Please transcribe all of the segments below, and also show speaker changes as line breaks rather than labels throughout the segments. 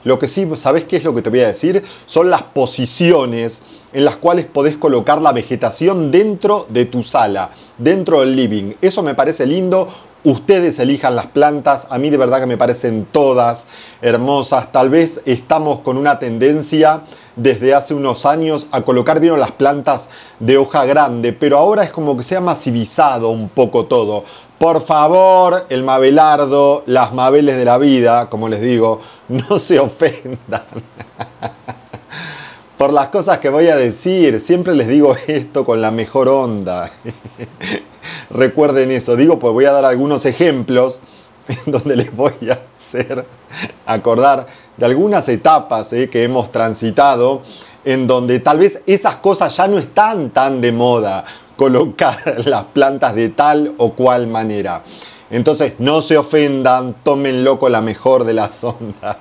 Lo que sí, ¿sabés qué es lo que te voy a decir? Son las posiciones en las cuales podés colocar la vegetación dentro de tu sala, dentro del living. Eso me parece lindo. Ustedes elijan las plantas, a mí de verdad que me parecen todas hermosas. Tal vez estamos con una tendencia desde hace unos años a colocar, vieron, las plantas de hoja grande, pero ahora es como que se ha masivizado un poco todo. Por favor, el mabelardo, las mabeles de la vida, como les digo, no se ofendan por las cosas que voy a decir. Siempre les digo esto con la mejor onda. Recuerden eso, digo, pues voy a dar algunos ejemplos en donde les voy a hacer acordar de algunas etapas que hemos transitado, en donde tal vez esas cosas ya no están tan de moda, colocar las plantas de tal o cual manera. Entonces, no se ofendan, tómenlo con la mejor de las ondas.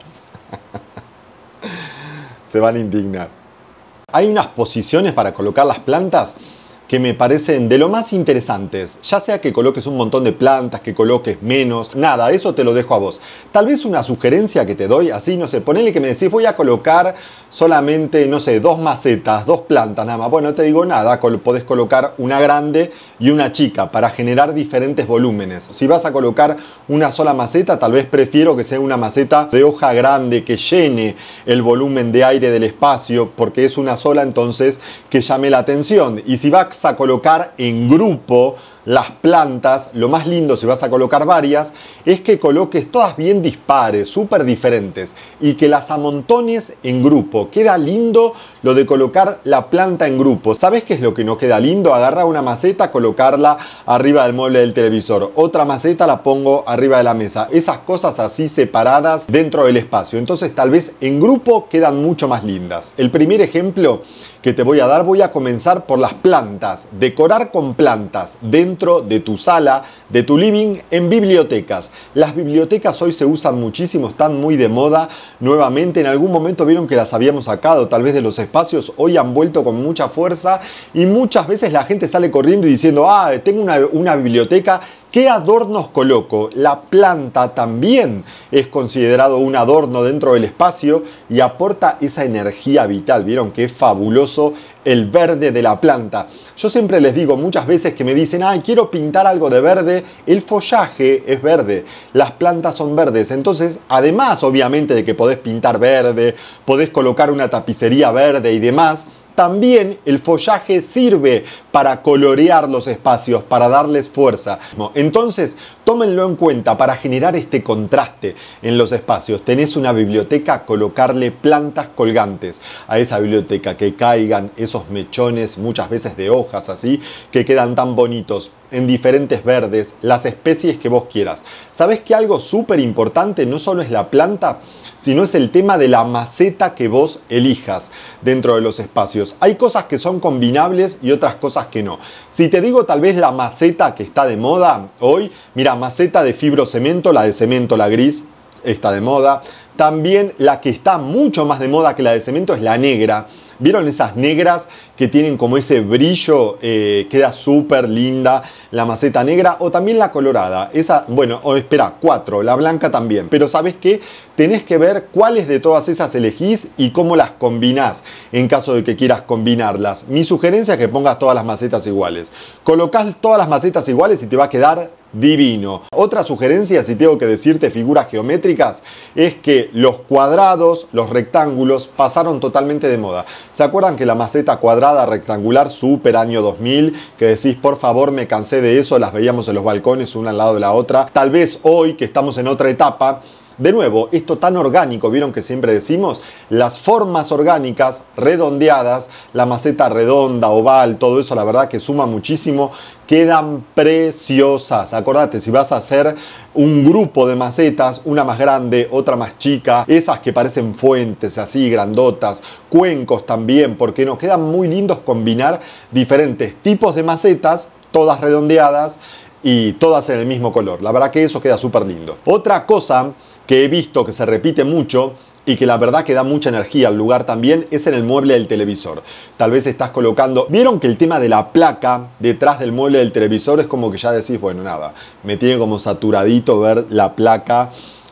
Se van a indignar. Hay unas posiciones para colocar las plantas que me parecen de lo más interesantes. Ya sea que coloques un montón de plantas, que coloques menos, nada, eso te lo dejo a vos. Tal vez una sugerencia que te doy, así, no sé, ponele que me decís, voy a colocar solamente, no sé, 2 macetas, 2 plantas nada más. Bueno, no te digo nada, podés colocar una grande y una chica para generar diferentes volúmenes. Si vas a colocar una sola maceta, tal vez prefiero que sea una maceta de hoja grande, que llene el volumen de aire del espacio, porque es una sola, entonces que llame la atención. Y si vas a colocar en grupo las plantas, lo más lindo si vas a colocar varias es que coloques todas bien dispares, súper diferentes, y que las amontones en grupo. Queda lindo lo de colocar la planta en grupo. ¿Sabes qué es lo que no queda lindo? Agarra una maceta, colocarla arriba del mueble del televisor. Otra maceta la pongo arriba de la mesa. Esas cosas así separadas dentro del espacio. Entonces tal vez en grupo quedan mucho más lindas. El primer ejemplo que te voy a dar, voy a comenzar por las plantas. Decorar con plantas dentro de tu sala, de tu living, en bibliotecas. Las bibliotecas hoy se usan muchísimo, están muy de moda nuevamente. En algún momento vieron que las habíamos sacado tal vez de los espacios, hoy han vuelto con mucha fuerza y muchas veces la gente sale corriendo y diciendo, tengo una biblioteca. ¿Qué adornos coloco? La planta también es considerado un adorno dentro del espacio y aporta esa energía vital. ¿Vieron que es fabuloso el verde de la planta? Yo siempre les digo muchas veces que me dicen, quiero pintar algo de verde. El follaje es verde, las plantas son verdes. Entonces, además obviamente de que podés pintar verde, podés colocar una tapicería verde y demás, también el follaje sirve para colorear los espacios, para darles fuerza. Entonces, tómenlo en cuenta para generar este contraste en los espacios. Tenés una biblioteca, colocarle plantas colgantes a esa biblioteca, que caigan esos mechones, muchas veces de hojas así, que quedan tan bonitos, en diferentes verdes, las especies que vos quieras. ¿Sabés que algo súper importante no solo es la planta, sino es el tema de la maceta que vos elijas dentro de los espacios? Hay cosas que son combinables y otras cosas que no. Si te digo tal vez la maceta que está de moda hoy, mira, maceta de fibrocemento, la de cemento, la gris, está de moda. También la que está mucho más de moda que la de cemento es la negra. ¿Vieron esas negras que tienen como ese brillo? Queda súper linda la maceta negra, o también la colorada. Esa, bueno, espera, 4, la blanca también. Pero ¿sabes qué? Tenés que ver cuáles de todas esas elegís y cómo las combinás en caso de que quieras combinarlas. Mi sugerencia es que pongas todas las macetas iguales. Colocás todas las macetas iguales y te va a quedar divino. Otra sugerencia, si tengo que decirte figuras geométricas, es que los cuadrados, los rectángulos pasaron totalmente de moda. ¿Se acuerdan que la maceta cuadrada rectangular súper año 2000, que decís, por favor, me cansé de eso, las veíamos en los balcones una al lado de la otra? Tal vez hoy, que estamos en otra etapa, de nuevo, esto tan orgánico, ¿vieron que siempre decimos? Las formas orgánicas, redondeadas, la maceta redonda, oval, todo eso, la verdad que suma muchísimo. Quedan preciosas. Acordate, si vas a hacer un grupo de macetas, una más grande, otra más chica, esas que parecen fuentes así, grandotas, cuencos también, porque nos quedan muy lindos combinar diferentes tipos de macetas, todas redondeadas y todas en el mismo color. La verdad que eso queda súper lindo. Otra cosa que he visto que se repite mucho y que la verdad que da mucha energía al lugar también es en el mueble del televisor. Tal vez estás colocando... ¿Vieron que el tema de la placa detrás del mueble del televisor es como que ya decís, bueno, nada, me tiene como saturadito ver la placa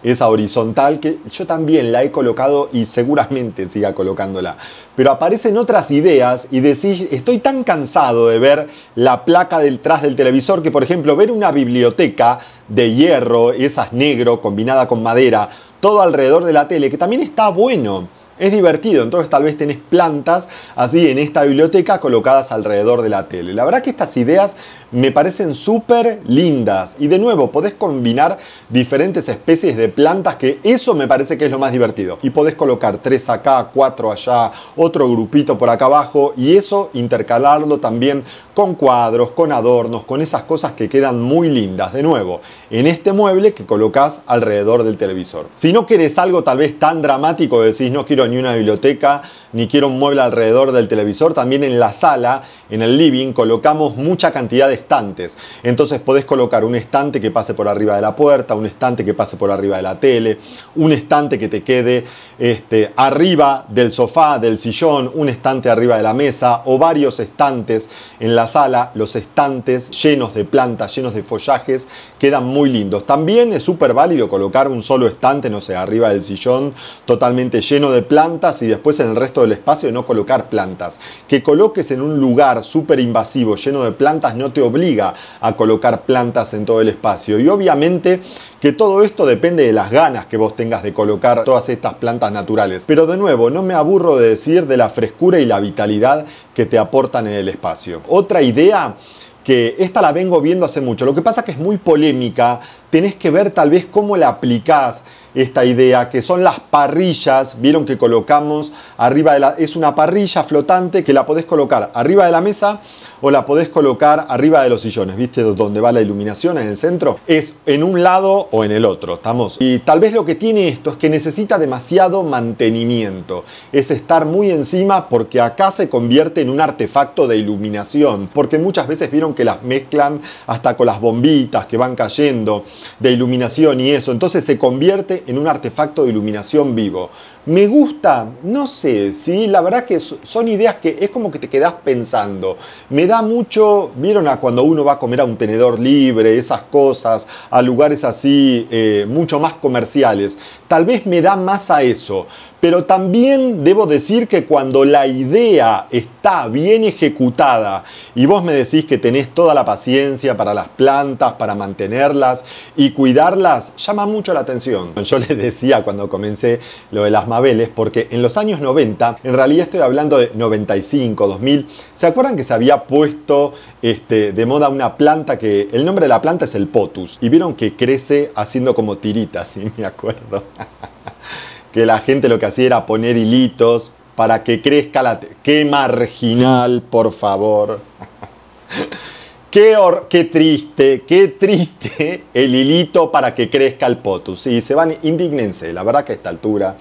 esa horizontal, que yo también la he colocado y seguramente siga colocándola. Pero aparecen otras ideas y decís, estoy tan cansado de ver la placa detrás del televisor que, por ejemplo, ver una biblioteca de hierro, esas negro, combinada con madera, todo alrededor de la tele, que también está bueno. Es divertido, entonces tal vez tenés plantas así en esta biblioteca colocadas alrededor de la tele. La verdad que estas ideas me parecen súper lindas y de nuevo podés combinar diferentes especies de plantas, que eso me parece que es lo más divertido. Y podés colocar 3 acá, 4 allá, otro grupito por acá abajo y eso intercalarlo también con cuadros, con adornos, con esas cosas que quedan muy lindas. De nuevo, en este mueble que colocas alrededor del televisor. Si no querés algo tal vez tan dramático, decís no quiero ni una biblioteca, ni quiero un mueble alrededor del televisor, también en la sala, en el living, colocamos mucha cantidad de estantes. Entonces podés colocar un estante que pase por arriba de la puerta, un estante que pase por arriba de la tele, un estante que te quede arriba del sofá, del sillón, un estante arriba de la mesa o varios estantes en la sala. Los estantes llenos de plantas, llenos de follajes, quedan muy lindos. También es súper válido colocar un solo estante, no sé, arriba del sillón, totalmente lleno de plantas y después en el resto del espacio no colocar plantas. Que coloques en un lugar súper invasivo, lleno de plantas, no te obliga a colocar plantas en todo el espacio. Y obviamente que todo esto depende de las ganas que vos tengas de colocar todas estas plantas naturales. Pero de nuevo, no me aburro de decir de la frescura y la vitalidad que te aportan en el espacio. Otra idea, que esta la vengo viendo hace mucho, lo que pasa es que es muy polémica, tenés que ver tal vez cómo la aplicás esta idea, que son las parrillas. Vieron que colocamos arriba de la... Es una parrilla flotante que la podés colocar arriba de la mesa o la podés colocar arriba de los sillones. ¿Viste donde va la iluminación en el centro? Es en un lado o en el otro, ¿estamos? Y tal vez lo que tiene esto es que necesita demasiado mantenimiento. Es estar muy encima porque acá se convierte en un artefacto de iluminación. Porque muchas veces vieron que las mezclan hasta con las bombitas que van cayendo de iluminación y eso. Entonces se convierte en un artefacto de iluminación vivo. Me gusta, no sé, ¿sí? La verdad que son ideas que es como que te quedás pensando. Me da mucho, ¿vieron a cuando uno va a comer a un tenedor libre, esas cosas, a lugares así mucho más comerciales? Tal vez me da más a eso. Pero también debo decir que cuando la idea está bien ejecutada y vos me decís que tenés toda la paciencia para las plantas, para mantenerlas y cuidarlas, llama mucho la atención. Yo les decía cuando comencé lo de las mabeles, porque en los años 90, en realidad estoy hablando de 95, 2000, ¿se acuerdan que se había puesto de moda una planta que el nombre de la planta es el potus? Y vieron que crece haciendo como tiritas, ¿sí? Me acuerdo. Que la gente lo que hacía era poner hilitos para que crezca la... ¡Qué marginal, por favor! Qué triste el hilito para que crezca el potus. Sí, se van, indígnense, la verdad que a esta altura...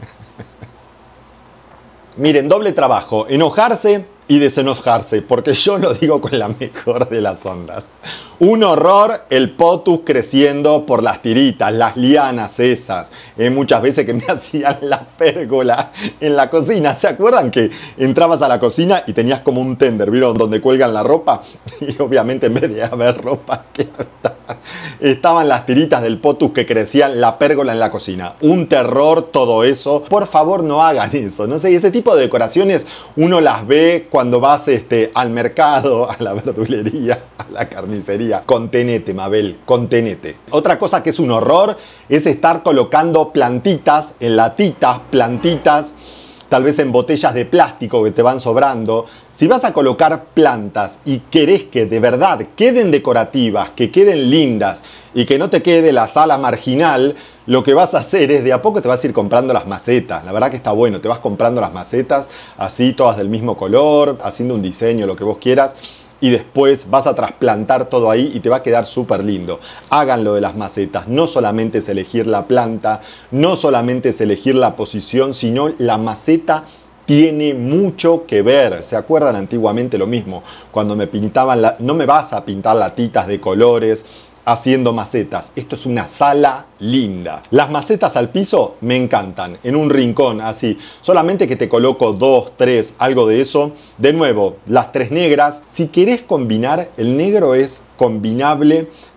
Miren, doble trabajo, enojarse y desenojarse, porque yo lo digo con la mejor de las ondas. Un horror el potus creciendo por las tiritas, las lianas esas. Muchas veces que me hacían la pérgola en la cocina. ¿Se acuerdan que entrabas a la cocina y tenías como un tender, ¿vieron? Donde cuelgan la ropa. Y obviamente en vez de haber ropa, estaban las tiritas del potus que crecían, la pérgola en la cocina. Un terror todo eso. Por favor, no hagan eso. No sé, ese tipo de decoraciones uno las ve cuando vas al mercado, a la verdulería, a la carnicería. Contenete, Mabel, contenete. Otra cosa que es un horror es estar colocando plantitas en latitas, plantitas tal vez en botellas de plástico que te van sobrando. Si vas a colocar plantas y querés que de verdad queden decorativas, que queden lindas y que no te quede la sala marginal, lo que vas a hacer es de a poco te vas a ir comprando las macetas. La verdad que está bueno, te vas comprando las macetas así, todas del mismo color, haciendo un diseño, lo que vos quieras. Y después vas a trasplantar todo ahí y te va a quedar súper lindo. Hagan lo de las macetas. No solamente es elegir la planta, no solamente es elegir la posición, sino la maceta tiene mucho que ver. ¿Se acuerdan antiguamente lo mismo? Cuando me pintaban, no me vas a pintar latitas de colores haciendo macetas. Esto es una sala linda. Las macetas al piso me encantan. En un rincón así. Solamente que te coloco 2, 3, algo de eso. De nuevo, las 3 negras. Si querés combinar, el negro es combinable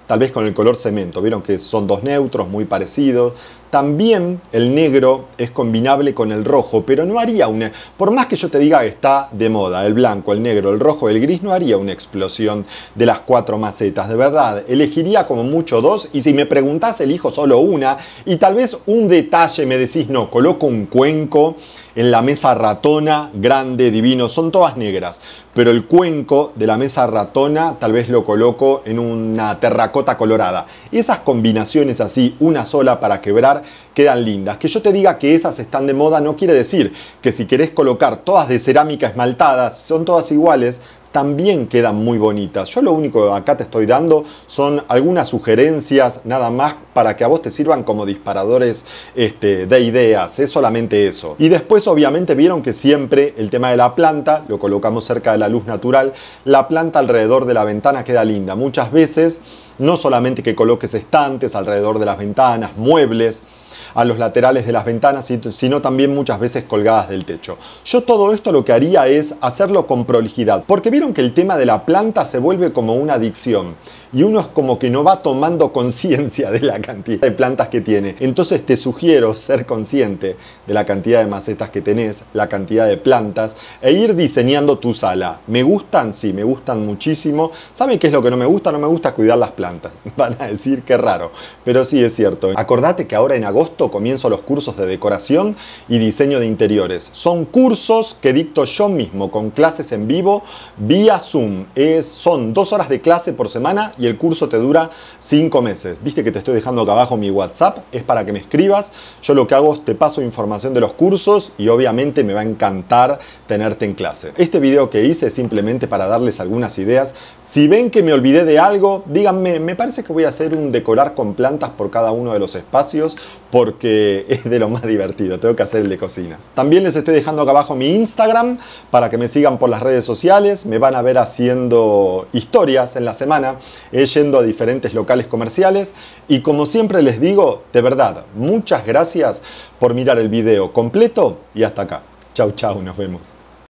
tal vez con el color cemento. Vieron que son dos neutros muy parecidos. También el negro es combinable con el rojo, pero no haría una... Por más que yo te diga que está de moda el blanco, el negro, el rojo, el gris, no haría una explosión de las 4 macetas. De verdad, elegiría como mucho 2 y si me preguntás elijo solo una y tal vez un detalle me decís, no, coloco un cuenco en la mesa ratona, grande, divino, son todas negras, pero el cuenco de la mesa ratona tal vez lo coloco en una terracota colorada. Esas combinaciones así, una sola para quebrar, quedan lindas. Que yo te diga que esas están de moda no quiere decir que si querés colocar todas de cerámica esmaltada, son todas iguales, también quedan muy bonitas. Yo lo único que acá te estoy dando son algunas sugerencias nada más para que a vos te sirvan como disparadores de ideas, es solamente eso. Y después obviamente vieron que siempre el tema de la planta lo colocamos cerca de la luz natural. La planta alrededor de la ventana queda linda. Muchas veces no solamente que coloques estantes alrededor de las ventanas, muebles a los laterales de las ventanas, sino también muchas veces colgadas del techo. Yo todo esto lo que haría es hacerlo con prolijidad, porque vieron que el tema de la planta se vuelve como una adicción y uno es como que no va tomando conciencia de la cantidad de plantas que tiene. Entonces te sugiero ser consciente de la cantidad de macetas que tenés, la cantidad de plantas e ir diseñando tu sala. ¿Me gustan? Sí, me gustan muchísimo. ¿Saben qué es lo que no me gusta? No me gusta cuidar las plantas. Van a decir qué raro, pero sí es cierto. Acordate que ahora en agosto comienzo los cursos de decoración y diseño de interiores. Son cursos que dicto yo mismo con clases en vivo vía Zoom. Son 2 horas de clase por semana y el curso te dura 5 meses. Viste que te estoy dejando acá abajo mi WhatsApp, es para que me escribas. Yo lo que hago es te paso información de los cursos y obviamente me va a encantar tenerte en clase. Este video que hice es simplemente para darles algunas ideas. Si ven que me olvidé de algo, díganme, me parece que voy a hacer un decorar con plantas por cada uno de los espacios porque es de lo más divertido, tengo que hacer el de cocinas. También les estoy dejando acá abajo mi Instagram para que me sigan por las redes sociales, me van a ver haciendo historias en la semana, yendo a diferentes locales comerciales y como siempre les digo, de verdad, muchas gracias por mirar el video completo y hasta acá. Chau, chau, nos vemos.